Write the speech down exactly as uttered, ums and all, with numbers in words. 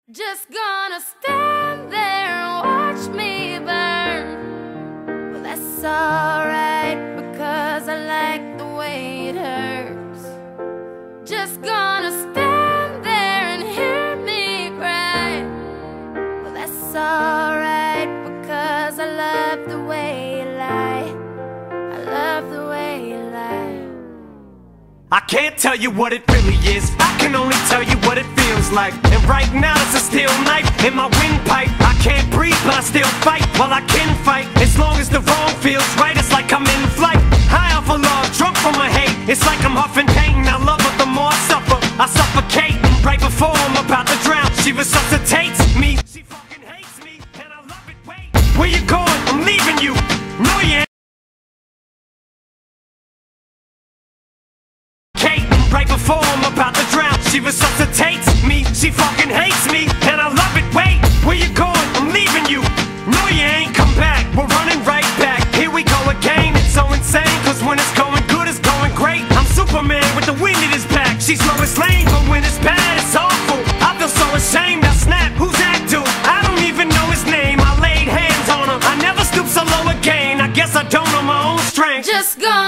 Just gonna stand there and watch me burn. Well, that's alright, because I like the way it hurts. Just gonna stand there and hear me cry. Well, that's alright, because I love the way you lie. I love the way you lie. I can't tell you what it really is, I can only tell you what it feels like. And right now it's a steel knife in my windpipe. I can't breathe but I still fight, while I can fight. As long as the wrong feels right, it's like I'm in flight. High off of love, drunk from my hate, it's like I'm huffing pain. I love her the more I suffer, I suffocate. Right before I'm about to drown, she resuscitates me. She fucking hates me, and I love it. Wait, where you going? I'm leaving you. No you ain't. Right before I'm about to drown, she resuscitates me. She fucking hates me, and I love it. Wait, where you going? I'm leaving you. No you ain't, come back. We're running right back. Here we go again. It's so insane, cause when it's going good, it's going great. I'm Superman with the wind in his back. She's Lois Lane, but when it's bad, it's awful. I feel so ashamed. Now snap, who's that dude? I don't even know his name. I laid hands on him, I never stoop so low again. I guess I don't know my own strength. Just go